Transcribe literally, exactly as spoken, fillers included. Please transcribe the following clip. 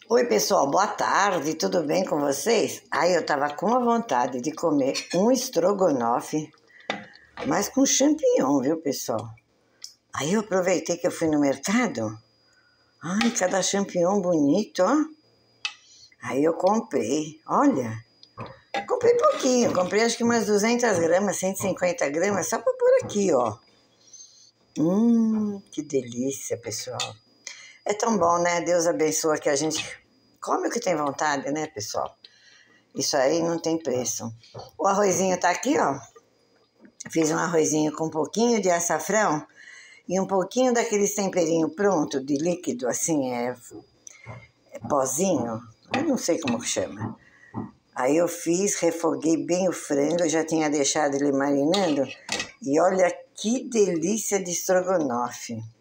Oi pessoal, boa tarde, tudo bem com vocês? Aí eu tava com a vontade de comer um estrogonofe, mas com champignon, viu pessoal? Aí eu aproveitei que eu fui no mercado. Ai, cada champignon bonito, ó. Aí eu comprei, olha. Comprei pouquinho, comprei acho que umas duzentas gramas, cento e cinquenta gramas, só pra pôr aqui, ó. Hum, que delícia, pessoal. É tão bom, né? Deus abençoa que a gente come o que tem vontade, né, pessoal? Isso aí não tem preço. O arrozinho tá aqui, ó. Fiz um arrozinho com um pouquinho de açafrão e um pouquinho daqueles temperinho pronto, de líquido, assim, é, é pozinho. Eu não sei como que chama. Aí eu fiz, refoguei bem o frango, eu já tinha deixado ele marinando. E olha que delícia de estrogonofe.